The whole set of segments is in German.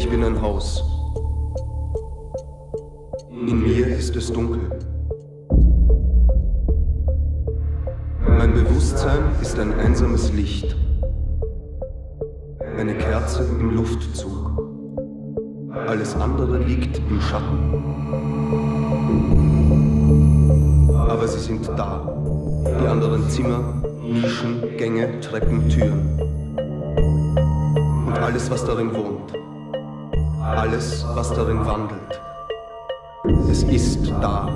Ich bin ein Haus. In mir ist es dunkel. Mein Bewusstsein ist ein einsames Licht. Eine Kerze im Luftzug. Alles andere liegt im Schatten. Aber sie sind da. Die anderen Zimmer, Nischen, Gänge, Treppen, Türen. Und alles, was darin wohnt. Alles, was darin wandelt. Es ist da.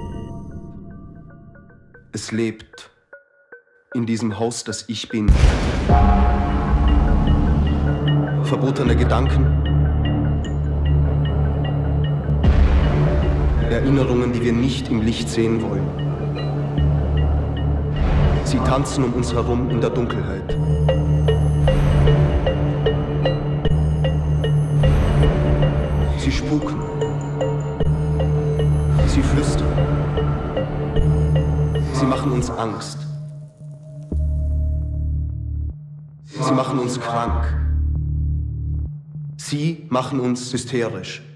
Es lebt. In diesem Haus, das ich bin. Verbotene Gedanken. Erinnerungen, die wir nicht im Licht sehen wollen. Sie tanzen um uns herum in der Dunkelheit. Sie spuken. Sie flüstern. Sie machen uns Angst. Sie machen uns krank. Sie machen uns hysterisch.